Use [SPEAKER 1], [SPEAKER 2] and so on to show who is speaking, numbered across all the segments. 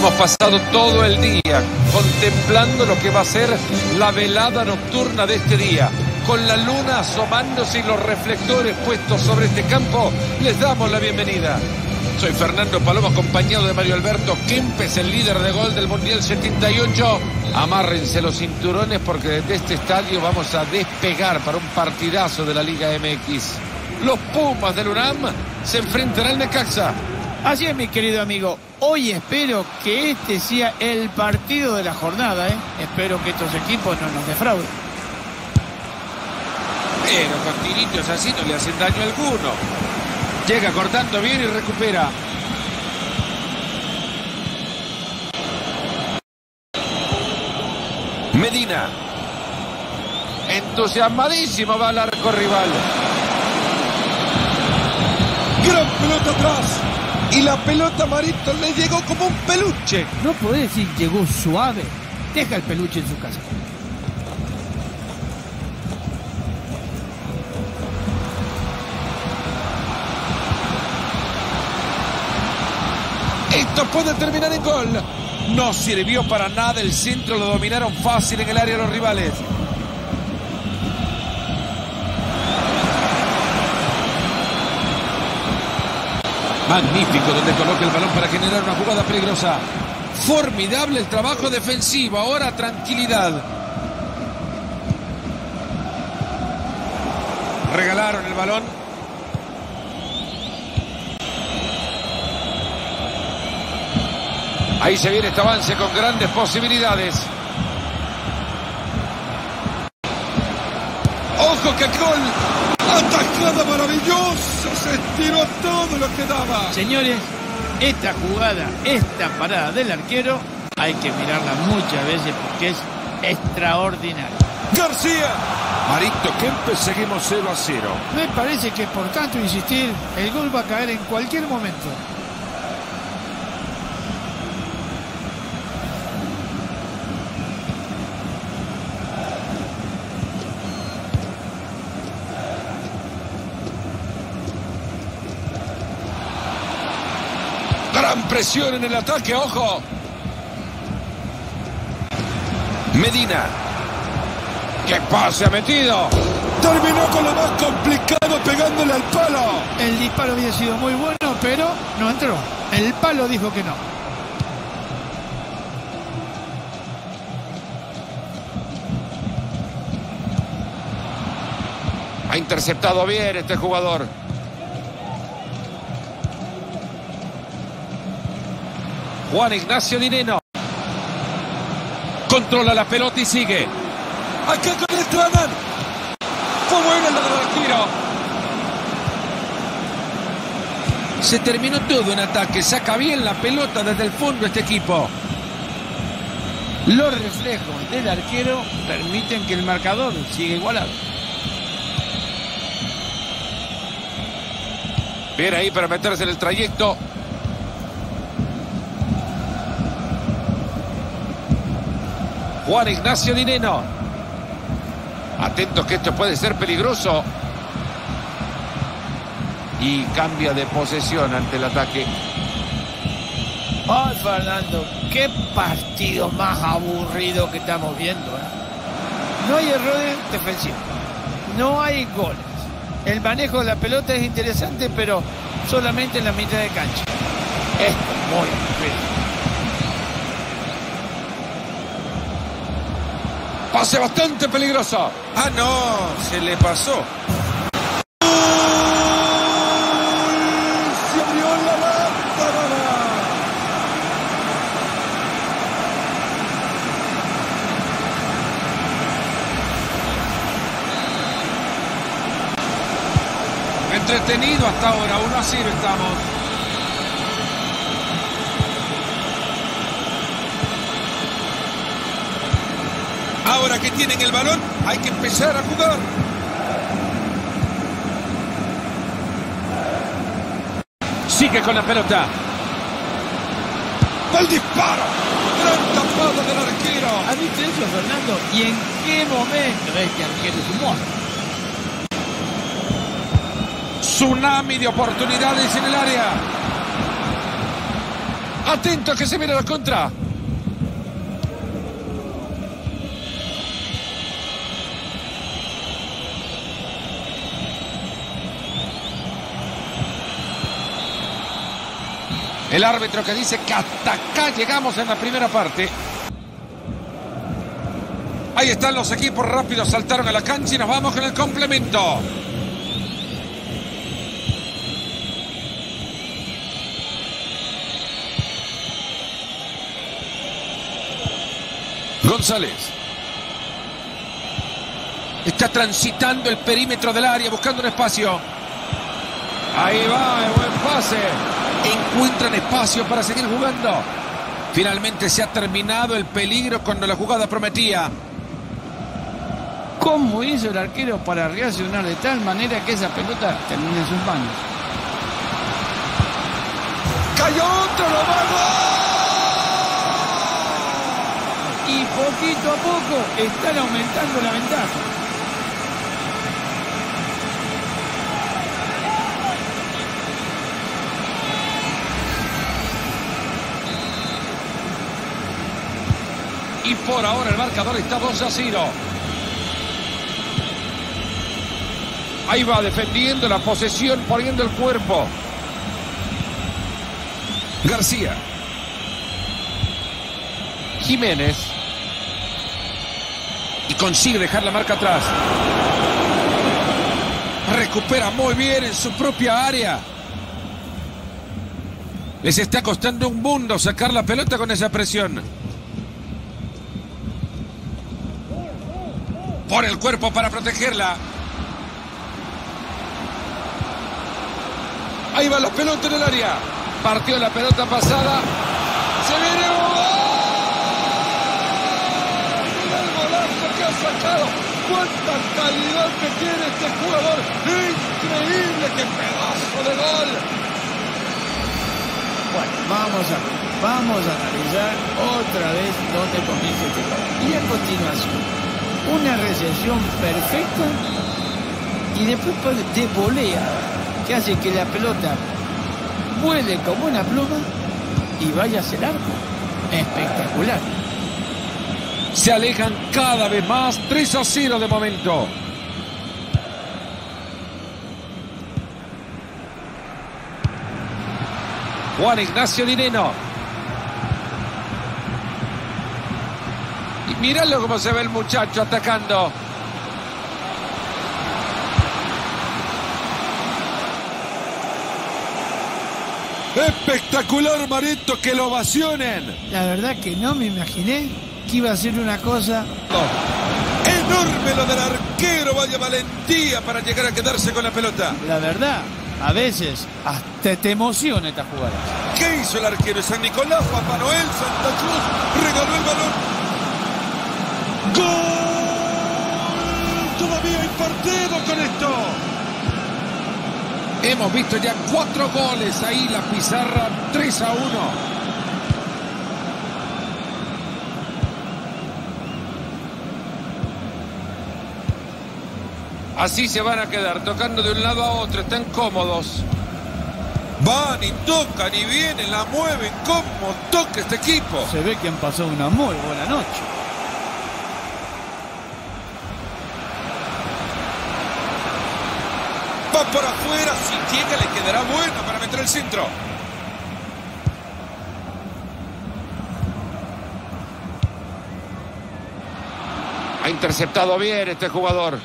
[SPEAKER 1] Hemos pasado todo el día contemplando lo que va a ser la velada nocturna de este día. Con la luna asomándose y los reflectores puestos sobre este campo, les damos la bienvenida. Soy Fernando Palomo, acompañado de Mario Alberto Kempes, el líder de gol del Mundial 78. Amárrense los cinturones porque desde este estadio vamos a despegar para un partidazo de la Liga MX. Los Pumas del UNAM se enfrentarán al Necaxa.
[SPEAKER 2] Así es, mi querido amigo. Hoy espero que este sea el partido de la jornada, ¿eh? Espero que estos equipos no nos defrauden.
[SPEAKER 1] Pero con tiritos así no le hacen daño alguno. Llega cortando bien y recupera. Medina. Entusiasmadísimo va al arco rival. Gran pelota atrás. Y la pelota Marito le llegó como un peluche.
[SPEAKER 2] No podés decir llegó suave. Deja el peluche en su casa.
[SPEAKER 1] Esto puede terminar en gol. No sirvió para nada. El centro lo dominaron fácil en el área los rivales. Magnífico donde coloca el balón para generar una jugada peligrosa. Formidable el trabajo defensivo. Ahora tranquilidad. Regalaron el balón. Ahí se viene este avance con grandes posibilidades. ¡Ojo que gol! ¡Atajada maravillosa! Se estiró todo lo que daba.
[SPEAKER 2] Señores, esta jugada, esta parada del arquero, hay que mirarla muchas veces porque es extraordinaria.
[SPEAKER 1] ¡García! Marito Kempes, seguimos 0-0.
[SPEAKER 2] Me parece que por tanto insistir, el gol va a caer en cualquier momento.
[SPEAKER 1] Gran presión en el ataque, ojo. Medina. ¡Qué pase ha metido! Terminó con lo más complicado pegándole al palo.
[SPEAKER 2] El disparo había sido muy bueno, pero no entró. El palo dijo que no.
[SPEAKER 1] Ha interceptado bien este jugador. Juan Ignacio Dineno. Controla la pelota y sigue. Acá con el Tranan. Fue bueno el tiro. Se terminó todo en ataque. Saca bien la pelota desde el fondo este equipo.
[SPEAKER 2] Los reflejos del arquero permiten que el marcador siga igualado.
[SPEAKER 1] Bien ahí para meterse en el trayecto. Juan Ignacio Dineno. Atentos que esto puede ser peligroso. Y cambia de posesión ante el ataque.
[SPEAKER 2] Ay, Fernando, qué partido más aburrido que estamos viendo, ¿eh? No hay errores defensivos. No hay goles. El manejo de la pelota es interesante, pero solamente en la mitad de cancha. Esto es muy difícil.
[SPEAKER 1] Pase bastante peligroso. Ah, no, se le pasó. Se abrió la lámpara. Entretenido hasta ahora, 1-0 estamos. Ahora que tienen el balón, hay que empezar a jugar. Sigue con la pelota. ¡Va el disparo! ¡Gran tapada del arquero!
[SPEAKER 2] ¿Has visto eso, Fernando? ¿Y en qué momento este arquero es un monstruo?
[SPEAKER 1] Tsunami de oportunidades en el área. Atento que se viene la contra. El árbitro que dice que hasta acá llegamos en la primera parte. Ahí están los equipos rápidos, saltaron a la cancha y nos vamos con el complemento. González. Está transitando el perímetro del área, buscando un espacio. Ahí va, el buen pase. Encuentran espacio para seguir jugando. Finalmente se ha terminado el peligro cuando la jugada prometía.
[SPEAKER 2] ¿Cómo hizo el arquero para reaccionar de tal manera que esa pelota termine en sus manos?
[SPEAKER 1] ¡Cayó otro! ¡Lo va!
[SPEAKER 2] Y poquito a poco están aumentando la ventaja.
[SPEAKER 1] Y por ahora el marcador está 2-0. Ahí va defendiendo la posesión, poniendo el cuerpo. García. Jiménez. Y consigue dejar la marca atrás. Recupera muy bien en su propia área. Les está costando un mundo sacar la pelota con esa presión. Pone el cuerpo para protegerla. Ahí va la pelota en el área. Partió la pelota pasada. Se viene un gol. Mira el golazo que ha sacado. Cuánta calidad que tiene este jugador. Increíble, qué pedazo de gol.
[SPEAKER 2] Bueno, vamos a analizar otra vez dónde comienza este gol. Y a continuación, una recepción perfecta y después de volea que hace que la pelota vuele como una pluma y vaya hacia el arco. Espectacular.
[SPEAKER 1] Se alejan cada vez más. 3-0 de momento. Juan Ignacio Dineno. Y míralo cómo se ve el muchacho atacando. Espectacular, Marito, que lo ovacionen.
[SPEAKER 2] La verdad que no me imaginé que iba a ser una cosa...
[SPEAKER 1] Enorme lo del arquero, vaya valentía para llegar a quedarse con la pelota.
[SPEAKER 2] La verdad, a veces hasta te emociona esta jugada.
[SPEAKER 1] ¿Qué hizo el arquero de San Nicolás? Papá Noel, Santa Cruz, regaló el balón. ¡Gol! Todavía hay partido con esto. Hemos visto ya 4 goles ahí, la pizarra 3-1. Así se van a quedar, tocando de un lado a otro, están cómodos. Van y tocan y vienen, la mueven, cómo toca este equipo.
[SPEAKER 2] Se ve que han pasado una muy buena noche.
[SPEAKER 1] Va por afuera, si llega le quedará bueno para meter el centro. Ha interceptado bien este jugador.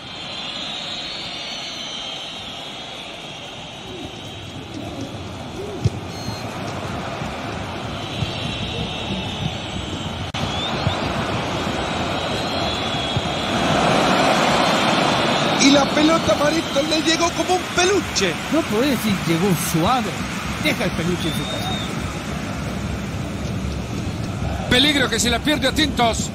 [SPEAKER 1] Y la pelota, Marito, le llegó como un peluche.
[SPEAKER 2] No podés decir llegó suave. Deja el peluche en su casa.
[SPEAKER 1] Peligro que se la pierde, atentos.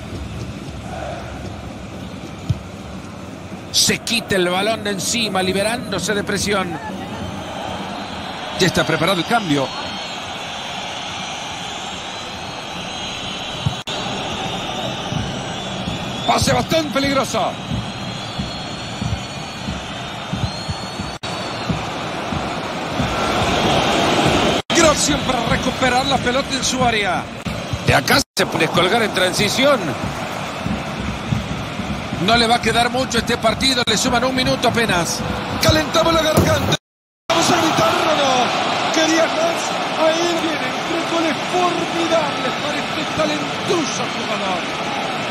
[SPEAKER 1] Se quita el balón de encima, liberándose de presión. Ya está preparado el cambio. Pase bastante peligroso. Buena opción para recuperar la pelota en su área. De acá se puede colgar en transición. No le va a quedar mucho este partido. Le suman 1 minuto apenas. Calentamos la garganta. Vamos a gritarlo, ¿no? ¿Querías más? Ahí vienen 3 goles formidables para este talentoso jugador.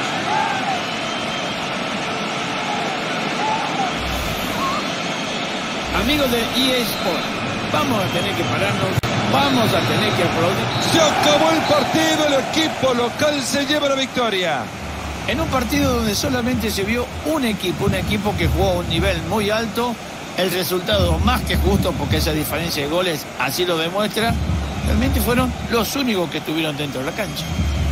[SPEAKER 2] Amigos de EA Sport, vamos a tener que pararnos, vamos a tener que aplaudir.
[SPEAKER 1] Se acabó el partido, el equipo local se lleva la victoria.
[SPEAKER 2] En un partido donde solamente se vio un equipo que jugó a un nivel muy alto, el resultado más que justo, porque esa diferencia de goles así lo demuestra, realmente fueron los únicos que estuvieron dentro de la cancha.